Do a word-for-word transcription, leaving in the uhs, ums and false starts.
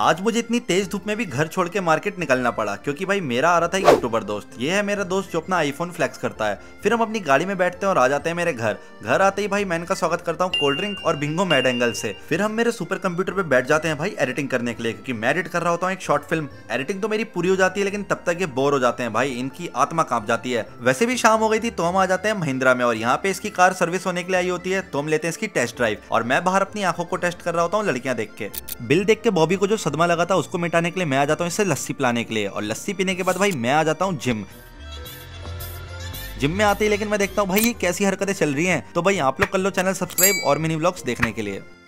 आज मुझे इतनी तेज धूप में भी घर छोड़ के मार्केट निकलना पड़ा क्योंकि भाई मेरा आ रहा था एक यूट्यूबर दोस्त। ये है मेरा दोस्त जो अपना आईफोन फ्लेक्स करता है। फिर हम अपनी गाड़ी में बैठते हैं और आ जाते हैं मेरे घर। घर आते ही भाई मैं इनका स्वागत करता हूँ कोल्ड ड्रिंक और बिंगो मैड एंगल से। फिर हम मेरे सुपर कंप्यूटर पे बैठ जाते हैं भाई एडिटिंग करने के लिए, क्योंकि मैं एडिट कर रहा होता हूँ एक शॉर्ट फिल्म। एडिटिंग तो मेरी पूरी हो जाती है लेकिन तब तक ये बोर हो जाते हैं भाई, इनकी आत्मा कांप जाती है। वैसे भी शाम हो गई थी तो हम आ जाते हैं महिंद्रा में और यहाँ पे इसकी कार सर्विस होने के लिए आई होती है, तो हम लेते हैं इसकी टेस्ट ड्राइव। और मैं बाहर अपनी आंखों को टेस्ट कर रहा होता हूँ लड़कियां देख के। बिल देख के बॉबी को जो सदमा लगा था उसको मिटाने के लिए मैं आ जाता हूँ इससे लस्सी पिलाने के लिए, और लस्सी पीने के बाद भाई मैं आ जाता हूँ जिम। जिम में आते ही लेकिन मैं देखता हूँ भाई ये कैसी हरकतें चल रही हैं। तो भाई आप लोग कर लो चैनल सब्सक्राइब और मिनी व्लॉग्स देखने के लिए।